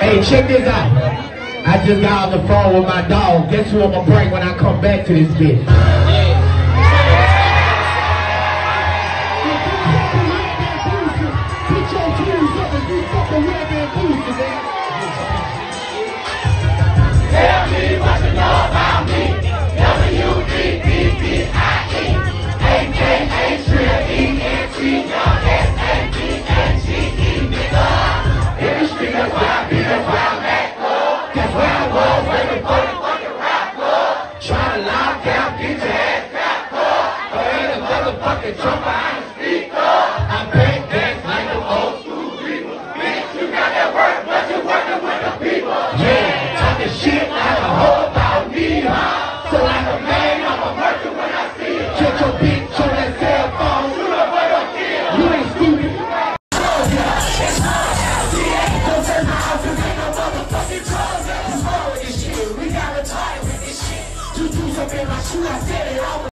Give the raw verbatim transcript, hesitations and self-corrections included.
Hey, check this out. I just got on the phone with my dog. Guess who I'm gonna bring when I come back to this bitch? Tell me what you know about me. W D D D I E, A K A Trill, E N T, Young S A B N G E, nigga. In the street, that's where I be, that's where I'm at, club. That's where I was, waiting for the fucking rap club. Tryna lock out, get your ass back, club. Or ain't a motherfucking jumper, I'm a speaker. I bang dance like the old school people. Bitch, you got that work, but you working with the people. Yeah, talking shit like a hoe about me, huh? So like a man, I'm a merchant when I see it. Get your bitch on that cell phone, shoot up for your kill. You ain't stupid. It's hard out here. Don't turn my house and ain't no motherfucking drugs. What's wrong with this shit? We got retired with this shit. Two dudes up in my shoe, I said it all.